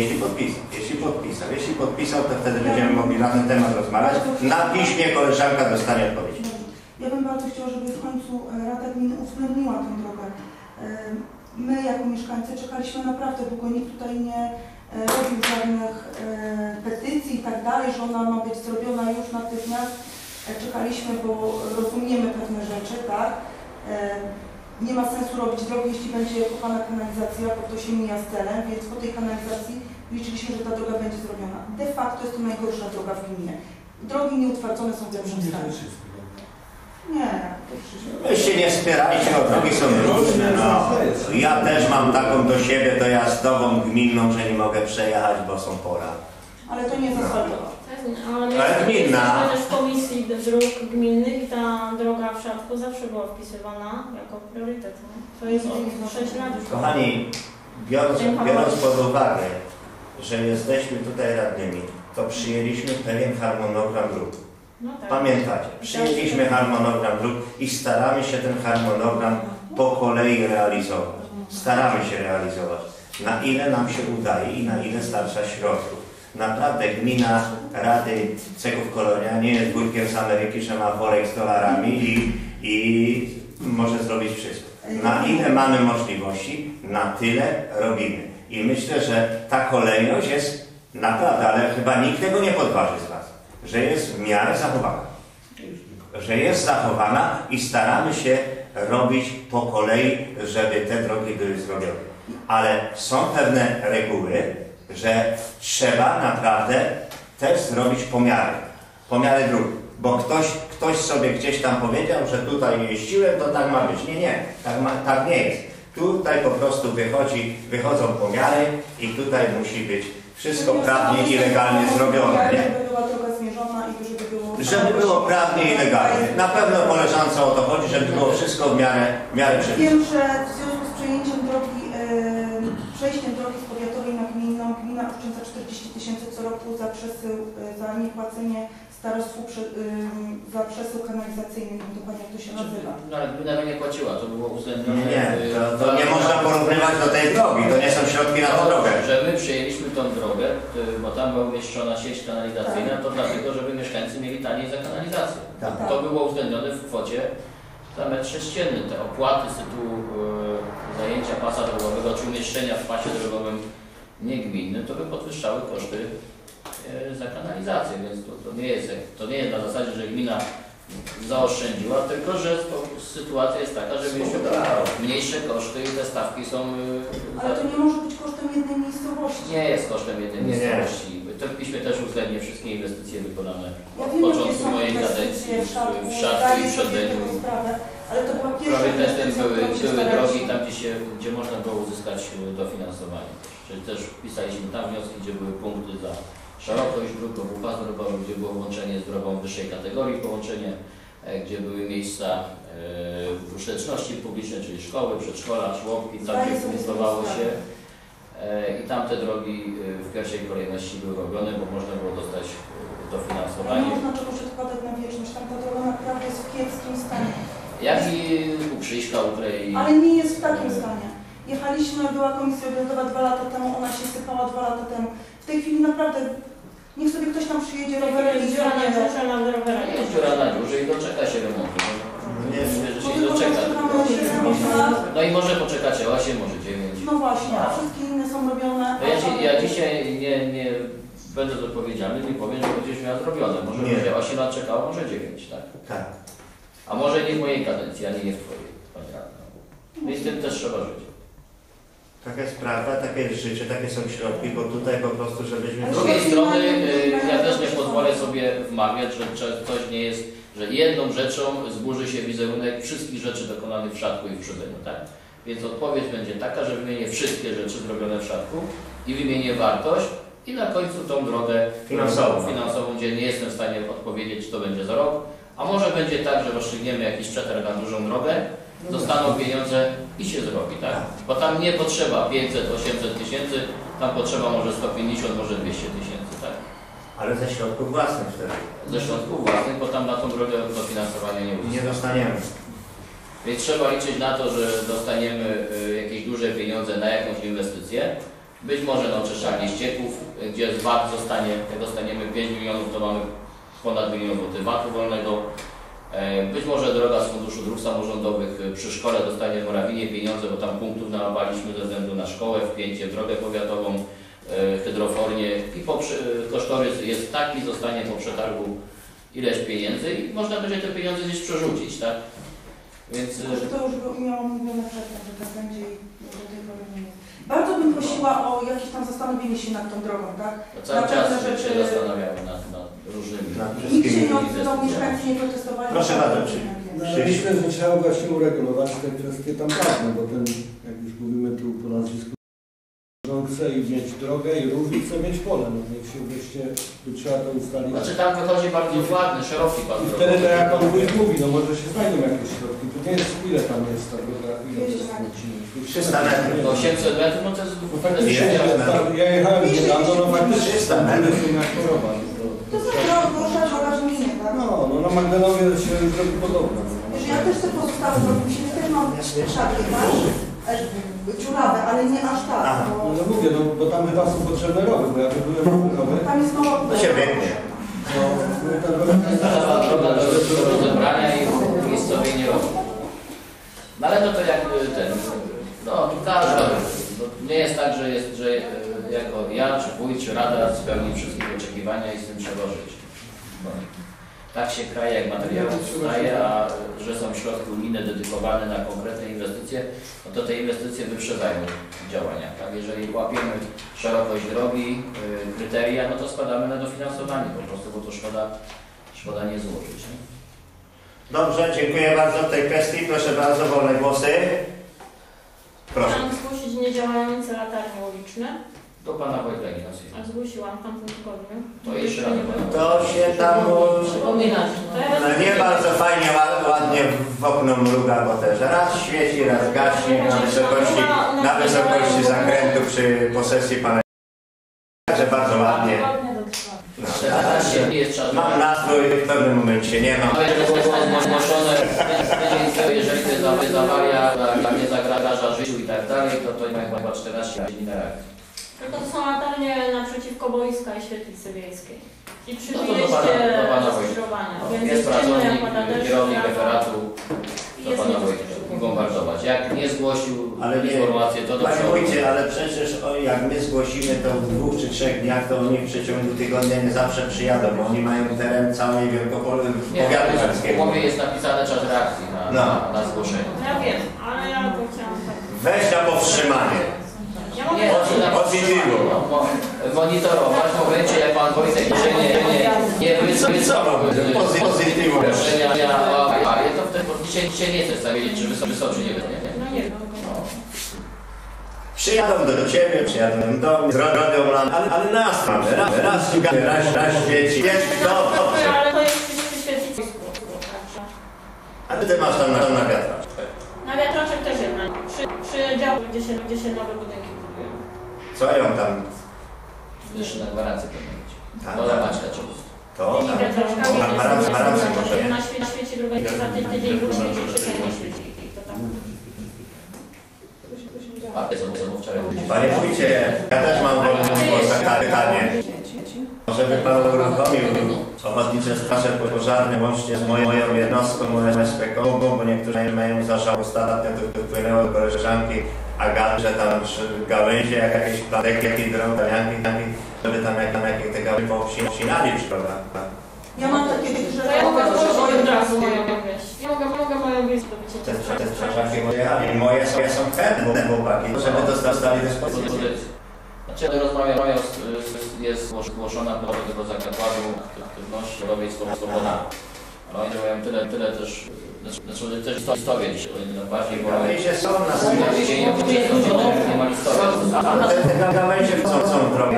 jeśli podpisał, to wtedy będziemy mogli na ten temat rozmawiać. Na piśmie koleżanka dostanie odpowiedź. Ja bym bardzo chciała, żeby w końcu Rada Gminy uwzględniła tę drogę. My jako mieszkańcy czekaliśmy naprawdę długo, nikt tutaj nie robił żadnych petycji i tak dalej, że ona ma być zrobiona już natychmiast. Czekaliśmy, bo rozumiemy pewne rzeczy, tak? Nie ma sensu robić drogi, jeśli będzie kopana kanalizacja, bo to się mija z celem, więc po tej kanalizacji liczyliśmy, że ta droga będzie zrobiona. De facto jest to najgorsza droga w gminie. Drogi nieutwardzone są w lepszym stanie. Nie, Wy się nie wspierajcie, bo drogi są różne. No. Ja też mam taką do siebie dojazdową gminną, że nie mogę przejechać, bo są pora. ale to nie jest asfaltowa. Ale gminna. Jesteśmy też w komisji dróg gminnych i ta droga w Szatku zawsze była wpisywana jako priorytet. No. To jest od 6 lat już. Kochani, biorąc pod uwagę, że jesteśmy tutaj radnymi, to przyjęliśmy pewien harmonogram dróg. No tak. Pamiętacie, przyjęliśmy harmonogram dróg i staramy się ten harmonogram po kolei realizować. Staramy się realizować. Na ile nam się udaje i na ile starcza środków. Naprawdę gmina Rady Cechów Kolonia nie jest wujkiem z Ameryki, że ma worek z dolarami i może zrobić wszystko. Na ile mamy możliwości, na tyle robimy. I myślę, że ta kolejność jest naprawdę, ale chyba nikt tego nie podważy z Was, że jest w miarę zachowana. Że jest zachowana i staramy się robić po kolei, żeby te drogi były zrobione. Ale są pewne reguły, że trzeba naprawdę też zrobić pomiary dróg. Bo ktoś sobie gdzieś tam powiedział, że tutaj jeździłem, to tak ma być. Nie, tak nie jest. Tutaj po prostu wychodzą pomiary i tutaj musi być wszystko prawnie i legalnie zrobione. Nie? Żeby była droga zmierzona i żeby było prawnie i legalnie. Na pewno koleżance o to chodzi, żeby było wszystko w miarę przepisów. Wiem, że w związku z przejęciem drogi, przejściem drogi z powiatowej na gminną, gmina oszczędza 40 000 co roku za przesył, za niepłacenie starostwu za przesył kanalizacyjny, nie wiem dokładnie jak to się nazywa. No ale gmina nie płaciła, to było uwzględnione. Nie, to nie można porównywać do tej drogi, to nie są środki na tę drogę. Że my przejęliśmy tą drogę, bo tam była umieszczona sieć kanalizacyjna, to dlatego, żeby mieszkańcy mieli taniej za kanalizację. Tak. To było uwzględnione w kwocie za metr sześcienny. Te opłaty z tytułu zajęcia pasa drogowego czy umieszczenia w pasie drogowym niegminnym, to by podwyższały koszty za kanalizację, więc to nie jest na zasadzie, że gmina zaoszczędziła, tylko że sytuacja jest taka, że mieliśmy mniejsze koszty i te stawki są... Ale to nie może być kosztem jednej miejscowości. Nie jest kosztem jednej miejscowości. To w piśmie też uwzględnię wszystkie inwestycje wykonane Ja od wiem, początku mojej kadencji w Szatku i Przedeniu. Ale to była pierwsza były drogi tam, gdzie można było uzyskać dofinansowanie. Czyli też wpisaliśmy tam wnioski, gdzie były punkty za szerokość dróg, był pas drogowy, gdzie było łączenie z drogą wyższej kategorii, połączenie, gdzie były miejsca użyteczności publicznej, czyli szkoły, przedszkola, żłobki, tam gdzie funkcjonowało się. I tamte drogi w pierwszej kolejności były robione, bo można było dostać dofinansowanie. Nie można czegoś odkładać na wieczność, tam ta droga naprawdę jest w kiepskim stanie. Jak i u Krzyśka, u której... Ale nie jest w takim stanie. Jechaliśmy, była komisja ogrodowa 2 lata temu, ona się sypała 2 lata temu. W tej chwili naprawdę, niech sobie ktoś tam przyjedzie rowerem i dziura na dziurze, nawet rowerem. Jest dziura na dziurze i doczeka się remontu. Nie wiem, że się doczeka. No i może poczekacie 8, może 9. No właśnie, a wszystkie inne są robione. Ja dzisiaj nie będę odpowiedzialny, nie powiem, że będziesz miała zrobione. Może będzie 8 lat czekało, może 9, tak? Tak. A może nie w mojej kadencji, a nie w twojej, pani radna. No i z tym też trzeba żyć. Taka jest prawda, takie jest życie, takie są środki, bo tutaj po prostu, żebyśmy... Z drugiej strony ja też nie pozwolę sobie wmawiać, że coś nie jest, że jedną rzeczą zburzy się wizerunek wszystkich rzeczy dokonanych w Szatku i w Przedeniu, tak? Więc odpowiedź będzie taka, że wymienię wszystkie rzeczy zrobione w Szatku i wymienię wartość i na końcu tą drogę finansową, gdzie nie jestem w stanie odpowiedzieć, czy to będzie za rok, a może będzie tak, że rozstrzygniemy jakiś przetarg na dużą drogę, dostaną pieniądze i się zrobi, tak? Bo tam nie potrzeba 500, 800 tysięcy, tam potrzeba może 150, może 200 tysięcy, tak? Ale ze środków własnych wtedy. Ze środków własnych, bo tam na tą drogę dofinansowania nie uzyskamy. Nie dostaniemy. Więc trzeba liczyć na to, że dostaniemy jakieś duże pieniądze na jakąś inwestycję. Być może na oczyszczalnię ścieków, gdzie z VAT zostanie, jak dostaniemy 5 milionów, to mamy ponad 1 milion złotych VAT-u wolnego. Być może droga z Funduszu Dróg Samorządowych przy szkole dostanie w Morawinie pieniądze, bo tam punktów nałapaliśmy ze względu na szkołę, wpięcie w drogę powiatową, hydrofornie i kosztorys jest taki, zostanie po przetargu ileś pieniędzy i można będzie te pieniądze gdzieś przerzucić, tak? Więc... To już miało mówione przedtem, że tak będzie i do tej pory nie jest. Bardzo bym prosiła o jakieś tam zastanowienie się nad tą drogą, tak? Cały czas się zastanawiamy nad różnymi... Nikt się nie odzywał, mieszkańcy nie protestowali. Proszę bardzo, myślę, że trzeba właśnie uregulować te kwestie tam prawne, bo ten, jak już mówimy tu po nazwisku, chce i mieć drogę i rów i chce mieć pole. No niech się wreszcie trzeba to ustalić. Znaczy tam wychodzi bardzo ładny, szeroki pas I drogowy. wtedy tak jak pan wójt mówi, no może się znajdą jakieś środki. To nie jest, ile tam jest ta droga, ile to jest? 300 metrów. Do 800 metrów, no to jest No faktycznie, ja jechałem niedawno, no faktycznie 300 tam metrów. są jak choroba. To jest droga gminy, tak? No na Magdalenowie się zrobi podobno. Wiesz, ja też te pozostałe drogi, też mam szatki, masz? Dziurawe, ale nie aż tak. Aha. Bo No mówię, no bo tam chyba są potrzebne rowy, bo ja byłem rowy. tam jest mało... To się wytnie. No, ta droga droga do rozebrania i nic sobie nie robi. No ale no to jak ten, no każdy, no, nie jest tak, że jako ja, czy wójt, czy rada spełni wszystkie oczekiwania i z tym trzeba żyć. No, tak się kraje jak materiałów staje, a że są środki unijne dedykowane na konkretne inwestycje, no to te inwestycje wyprzedzają działania. Tak? Jeżeli łapiemy szerokość drogi, kryteria, no to spadamy na dofinansowanie po prostu, bo to szkoda nie złożyć. Nie? Dobrze, dziękuję bardzo w tej kwestii. Proszę bardzo, wolne głosy. Proszę. Chciałam zgłosić niedziałające latarnie uliczne. Do pana Wojtlegi nas jest. A zgłosiłam w tamtym tygodniu. To jeszcze raz. nie było. To się tam Przypominać. no, nie bardzo fajnie, ładnie w okno mruga, bo też raz świeci, raz gasi na wysokości zakrętu przy posesji pana. Także bardzo ładnie. No, Nie jest czas. mam nastrój, w pewnym momencie nie mam. Ale to było zgłoszone, jeżeli to jest awaria, która nie zagraża życiu i tak dalej, to nie ma chyba 14 godzin na reakcję. Tylko to są latarnie naprzeciwko boiska i świetlicy wiejskiej. I przy No to do wyjeździe pana skrzyżowania. No, Więc jest ciemno, jak pracownik, pada deszcz, kierownik lato, referatu do jest pana Wojtka niebezpieczne. i bombardować. Jak nie zgłosił Ale nie, informację, to do panie przodu. wójcie, ale przecież jak my zgłosimy to w 2 czy 3 dniach, to oni w przeciągu tygodnia nie zawsze przyjadą, bo oni mają teren całej Wielkopolski, powiatu W żarskiego. umowie jest napisane czas reakcji na zgłoszenie. Ja wiem, ale ja to chciałam tak. Weź na powstrzymanie. Ja mogę monitorować w momencie, jak pan Wojtek nie wycofał Pozytywu. awarię, to wtedy dzisiaj nie chcesz wiedzieć, czy wysoko, czy nie wysoко. No nie wiem. Przyjadą do ciebie, przyjadą do mnie, zrobią lampę, ale nas mamy, raz świeci, jest dobrze. Ale to jest przy świetlicy. A ty masz tam na wiatrach. Na wiatraczek też jedna. Przy działku, gdzie się nowe budynki budują. Co ją tam? Jeszcze na gwarancję powinien być. Tak, No tak. Maćka czegoś. To Tymi tam. wiatraczkami Baramsy może, nie? na świecie druga za tydzień świeci, czy nie świeci. To tak. A to są wczoraj. Panie wójcie, ja też mam wolny głos, takie pytanie. Żeby pan uruchomił ochotnicze straże pożarne łącznie z moją jednostką, moją SPK, bo niektórzy mają zażał. Ostatnio tu wpłynęło do koleżanki Agaty, że tam gałęzie, jakieś planeki, hydroganianki, żeby tam jakieś te gałęzie poobcinali w szkołach. Ja mam takie To drzewa, ja mogę że zgłosić od razu moją wieś. Ja mogę moją wieś do wycięcia. Te strażaki pojechali. Moje są chętne chłopaki, żeby dostali dyspozycję. Znaczy rozmawiam, jest zgłoszona do tego zakładu aktywności rodowej Swoboda. Ale oni działają tyle też, znaczy też historię bardziej, bo Gałęzie są na nie ma historii. te gałęzie są drogie.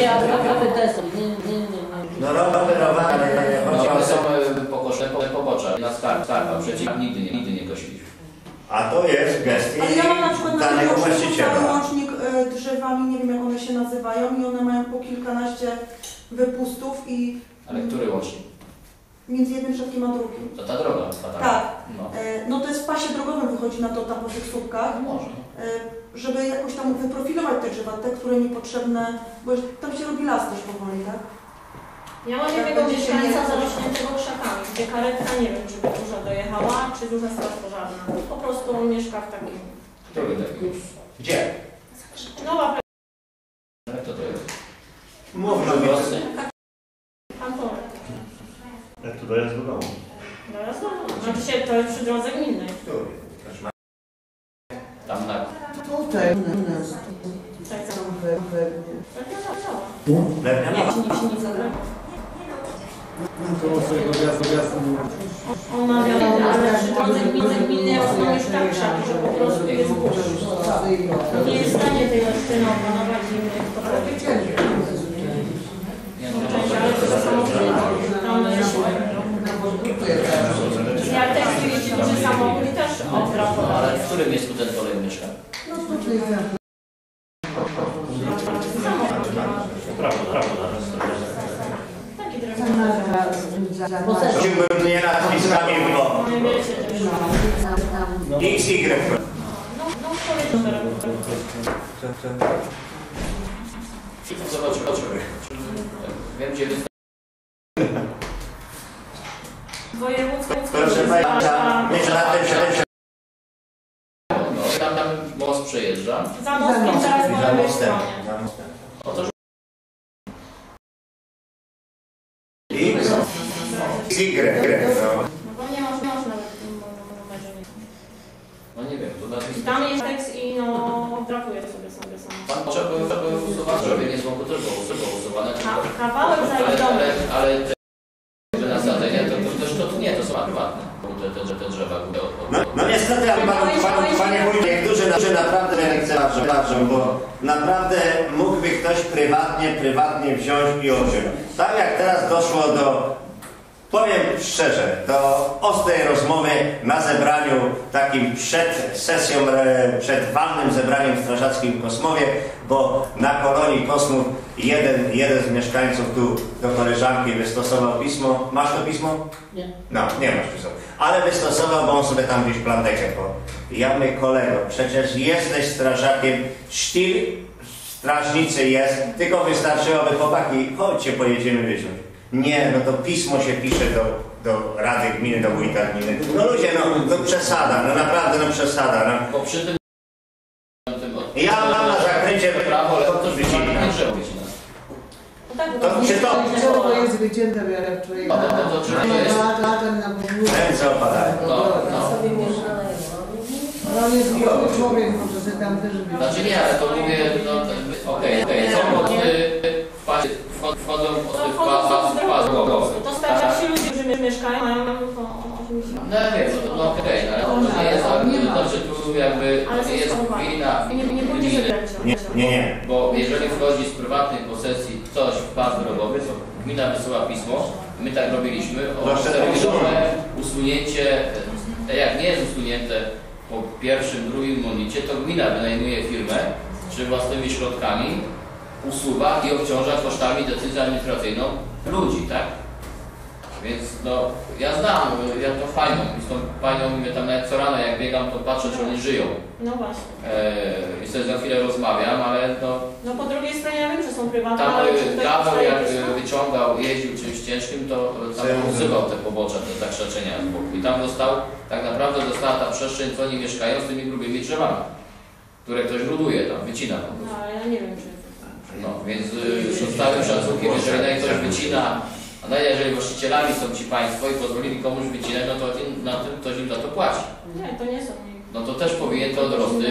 No rowerowe, ale No, chodzi one są o... pokoszone pobocza, na skarpa, przeciw nigdy nie kosiliśmy. A to jest w gestii Ale ja mam na przykład na danego cały właściciela. łącznik drzewami, nie wiem jak one się nazywają i one mają po kilkanaście wypustów i Ale który łącznik? między jednym szatkiem a drugim. To ta droga. Tak. No. No to jest w pasie drogowym wychodzi na to tam po tych słupkach, Może. żeby jakoś tam wyprofilować te drzewa, te, które niepotrzebne, bo tam się robi las też powoli, tak? Ja mam jednego mieszkańca zarośniętego krzakami, gdzie karetka nie wiem, czy by duża dojechała, czy duża straż pożarna. Po prostu on mieszka w takim... Który taki? Gdzie? Nowa Jak to jest? Mów W wiosce? kantorek. Jak tu dojazd do domu? Zaraz znaczy się, to jest przy drodze gminnej. Tam na... Tutaj Tak, są tak. pewnie. Tak, tak, tak. Koło swojego gwiazdu On ma wiadomo, ale przy drodze gminnej rosną już tak krzaki, że po prostu jest burz. Nie jest w stanie tej Olsztyny opanować innych topologii. Ale to samochody tam jak też jeździ duży samochód i też odrapowali. Ale w którym miejscu ten kolej mieszka? No tutaj Taki drewniany. Chodziłbym nie nad nazwiskami, bo Nie wiecie też. XY. No powiedzmy. Zobaczymy. Wiem, gdzie jest. Województwo. Proszę Państwa, myślę na tym, że Tam most przejeżdża. Za mostem zaraz po za lewej mostem. stronie. Za mostem. Otóż XY. No. No bo nie można nawet w tym numerze. no nie wiem, to na I tam jest tekst i no drapuje sobie sam. Pan trzeba było usuwać, żeby nie złąku też było usuwane. Kawałek zajdowy. Ale te nasadzenia to też to nie, to są prywatne. Te drzewa. No niestety, panie wójcie, niektórzy naprawdę lekceważą, bo naprawdę mógłby ktoś prywatnie wziąć i odżyć. Tak jak teraz doszło do, powiem szczerze, do ostrej rozmowy na zebraniu takim przed sesją, przed walnym zebraniem strażackim w Kosmowie, bo na kolonii Kosmów jeden z mieszkańców tu do koleżanki wystosował pismo. Masz to pismo? Nie. No, nie masz pisma. Ale wystosował, bo on sobie tam gdzieś plantekę ja mówię, kolego, przecież jesteś strażakiem, sztil strażnicy jest, tylko wystarczyłoby, chłopaki, chodźcie, pojedziemy wysiąść. Nie, no to pismo się pisze do Rady Gminy, do wójta gminy. No ludzie, no przesada, no naprawdę, no przesada. No. Bo przy tym Ja mam na zakręcie prawo, ale to też wycina. Czy to to jest wycięte w projekcie. Latem na podwórku. ręce opadają. Sobie mieszane. No nie zwykły człowiek, może sobie tam też być. Znaczy nie, ale to mówię, no okej. Są wchodzą w fazę. To starsi ludzie, którzy mieszkają, mają po 80. No wiem, no okej, ale to nie jest tak, znaczy tu jakby nie jest wina. Nie pójdzie się Nie. Bo jeżeli wchodzi z prywatnej posesji ktoś w pas drogowy, to gmina wysyła pismo, my tak robiliśmy, o terminowe usunięcie, jak nie jest usunięte po pierwszym, drugim monicie, to gmina wynajmuje firmę, czy własnymi środkami usuwa i obciąża kosztami decyzją administracyjną ludzi, tak? Więc no, ja znam, ja to fajną, z tą panią mnie tam nawet co rano jak biegam, to patrzę, czy oni żyją. No właśnie. I sobie za chwilę rozmawiam, ale no... No po drugiej stronie ja wiem, że są prywatne, Tam ale czy ktoś Gaweł dostaje jak pismo? wyciągał, jeździł czymś ciężkim, to tam uzywał te pobocza, te zakrzeczenia z boku. I tam tak naprawdę dostała ta przestrzeń, co oni mieszkają z tymi grubymi drzewami, które ktoś luduje tam, wycina. No ale ja nie wiem, czy... No, więc z całym szacunkiem, jeżeli ktoś wycina, a jeżeli właścicielami są ci państwo i pozwolili komuś wycinać, no to na tym ktoś im za to płaci. Nie, to nie są. No to też powinien to dorosły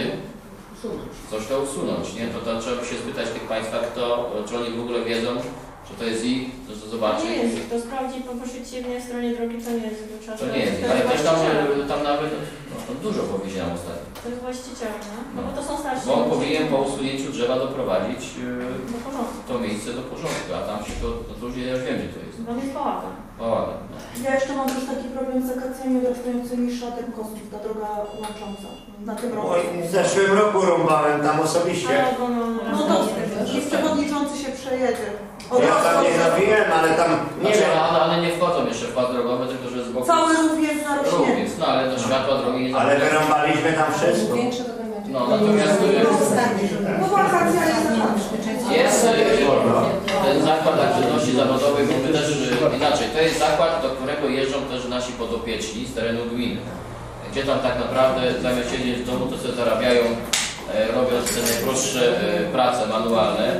coś to usunąć, nie? To trzeba by się spytać tych państwa, czy oni w ogóle wiedzą, że to jest ich, to zobaczyć. Nie jest, to sprawdzi, poprosić się w jednej stronie drogi, to nie jest. To nie jest, ale też tam nawet dużo powiedziałem ostatnio. To jest właściciel, no bo to są starsi. Bo on powinien po usunięciu drzewa doprowadzić do porządku. to miejsce do porządku, a tam się to już ja już wiem, gdzie to jest. Tam jest bałagan. Bałagan, no. Ja jeszcze mam też taki problem z akacjami odrastającymi szlakiem Kosmów, ta droga łącząca na tym roku. Oj, w zeszłym roku rąbałem tam osobiście. No to niech przewodniczący się przejedzie. Ja tam nie zabiłem, ale tam nie Znaczy, wiem. ale nie wchodzą jeszcze w pas drogowy, tylko że z boku. Cały rów jest narośnięty. Również, no ale do światła drogi nie Ale wyrąbaliśmy tam wszystko. Większe to będzie. No natomiast No bo akacja jest ten zakład aktywności zawodowej, bo my też inaczej, to jest zakład, do którego jeżdżą też nasi podopieczni z terenu gminy. Gdzie tam tak naprawdę zamiast siedzieć w domu, to sobie zarabiają, robiąc te najprostsze prace manualne.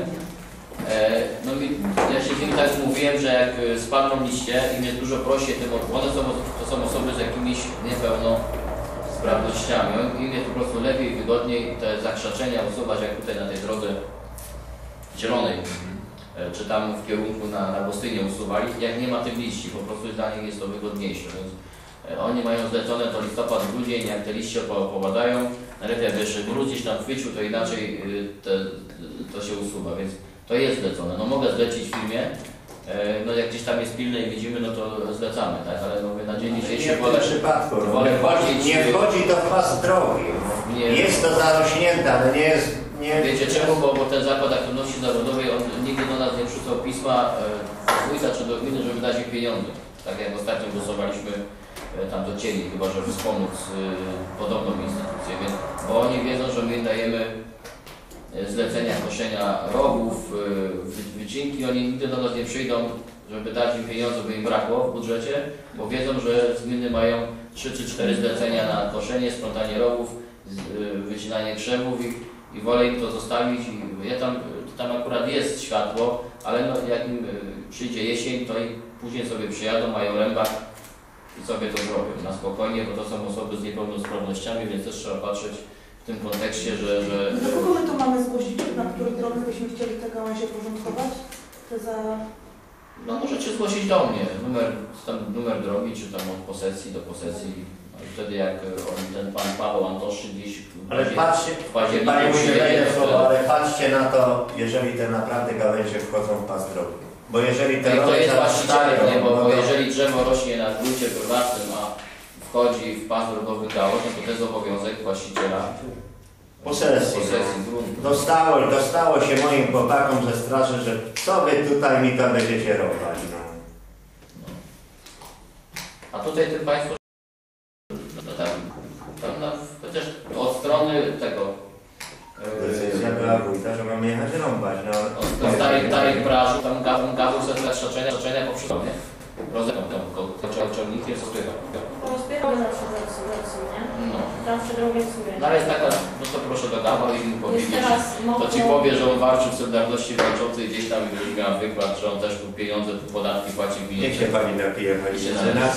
No i ja się z nimi tak mówiłem, że jak spadną liście i mnie dużo prosi tym to są osoby z jakimiś niepełnosprawnościami. Im jest po prostu lepiej, wygodniej te zakrzaczenia usuwać, jak tutaj na tej drodze zielonej, czy tam w kierunku na Gostynię usuwali, jak nie ma tych liści, po prostu dla nich jest to wygodniejsze. Więc Oni mają zlecone to listopad, grudzień, jak te liście powadają, najlepiej jak jeszcze gruz gdzieś tam chwycił, to inaczej to się usuwa, więc to jest zlecone. No mogę zlecić firmie, no jak gdzieś tam jest pilne i widzimy, no to zlecamy, tak, ale mówię, na dzień dzisiejszy wolę, przypadku, wolę płacić. nie wchodzi to w pas drogi. Jest to zarośnięte, ale nie jest... Wiecie czemu? Bo ten Zakład Aktywności Zawodowej, on nigdy do nas nie przysłał pisma z wójta czy do gminy, żeby dać im pieniądze. Tak jak ostatnio głosowaliśmy tam do cieni, chyba żeby wspomóc podobną instytucję, więc, bo oni wiedzą, że my dajemy zlecenia koszenia rowów, wycinki, oni nigdy do nas nie przyjdą, żeby dać im pieniądze, by im brakło w budżecie, bo wiedzą, że z gminy mają 3 czy 4 zlecenia na koszenie, sprzątanie rowów, wycinanie krzewów i wolę im to zostawić. Ja tam akurat jest światło, ale no, jak im przyjdzie jesień, to i później sobie przyjadą, mają rębak i sobie to zrobią na spokojnie, bo to są osoby z niepełnosprawnościami, więc też trzeba patrzeć w tym kontekście, że... Do kogo my to mamy zgłosić, na których drogach byśmy chcieli te gałęzie porządkować? No możecie zgłosić do mnie, numer drogi, czy tam od posesji do posesji. No i wtedy jak ten pan Paweł Antoszy gdzieś ale patrzcie, panie ale patrzcie na to, jeżeli te naprawdę gałęzie wchodzą w pas drogi. Bo jeżeli te to jest właścicielem, bo jeżeli drzewo rośnie na gruncie prywatnym, a wchodzi w pas drogowy gałąź, no to to jest obowiązek właściciela posesji. gruntu. Dostało się moim chłopakom ze straży, że co wy tutaj mi to będziecie robić. No. A tutaj tym Państwo chociaż od strony tego decyzja była wójta, że mamy jechać rąbać. No. od starych prażu, tam gawu sobie stoczenia po przytomnie. Rozumiem, ciągnikiem rozpywa. Rozpychał zawsze, nie? No. Zawsze drogę psuje. No ale jest taka, no to proszę do gawa i mu powiedzieć. To ci powie, że on walczy w Solidarności Walczącej gdzieś tam i miał wykład, że on też tu pieniądze, tu podatki płaci w gminie. Niech się pani napije, pani się nas.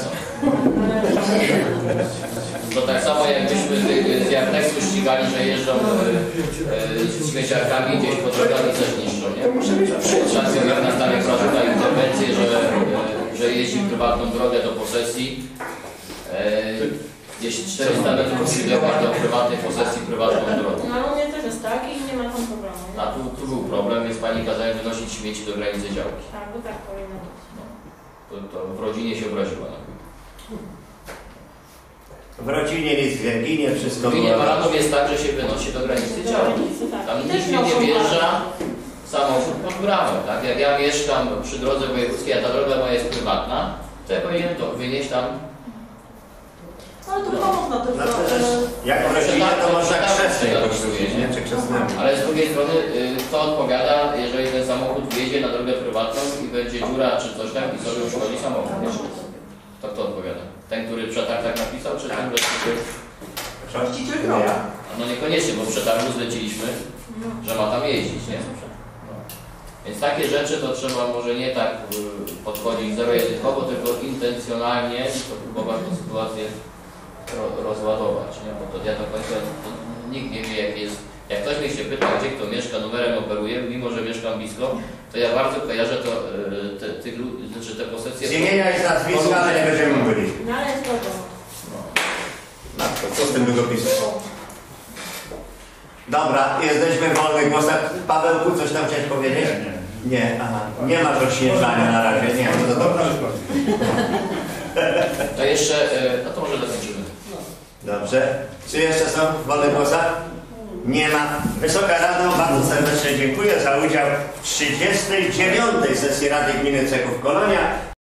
To tak samo jakbyśmy z Jarteksu ścigali, że jeżdżą z śmieciarkami gdzieś po drogach i coś niszczą, nie? Ostatnio jak na Starej Prażu na interwencję, że jeździ prywatną drogę do posesji, gdzieś 400 metrów musi dojechać do prywatnej posesji prywatną drogą. No u mnie też jest tak i nie ma tam problemu. A tu był problem, więc pani kazała wynosić śmieci do granicy działki. Tak, bo tak powinno być. No. To w rodzinie się obraziła. W rodzinie nic nie ginie, wszystko... W gminie Baranów jest tak, że się wynosi do granicy działki. Tam nikt nie wjeżdża samochód pod bramę, tak? Jak ja mieszkam przy drodze wojewódzkiej, a ta droga moja jest prywatna, to ja powinienem to wynieść tam. Ale to chyba można tylko... Jak w rodzinie to można krzesłem poślubić, nie? Czy krzesnemu. Ale z drugiej strony kto odpowiada, jeżeli ten samochód wjedzie na drogę prywatną i będzie dziura czy coś tam i sobie uszkodzi samochód, nie? To kto odpowiada? Ten, który przetarg tak napisał, czy ten, który... Właściciel drogi. No niekoniecznie, bo w przetargu zleciliśmy, że ma tam jeździć, nie? No. Więc takie rzeczy to trzeba może nie tak podchodzić zero-jedynkowo, tylko intencjonalnie to próbować tę sytuację rozładować, nie? Bo to ja do końca nikt nie wie, jak jest. Jak ktoś mnie się pyta, gdzie kto mieszka, numerem operuje, mimo że mieszkam blisko, to ja bardzo kojarzę to, te posesje... Z imienia i z nazwiska, ale nie będziemy mówili. No ale jest drogo. Co z tym długopisem? Dobra, jesteśmy w wolnych głosach. Pawełku, coś tam chciałeś powiedzieć? Nie, aha. Nie ma rozśnieżania na razie, nie. No to dobrze. To jeszcze, no to może dokończymy. Dobrze. Czy jeszcze są w wolnych głosach? Nie ma. Wysoka Rado, bardzo serdecznie dziękuję za udział w 39. sesji Rady Gminy Cechów Kolonia.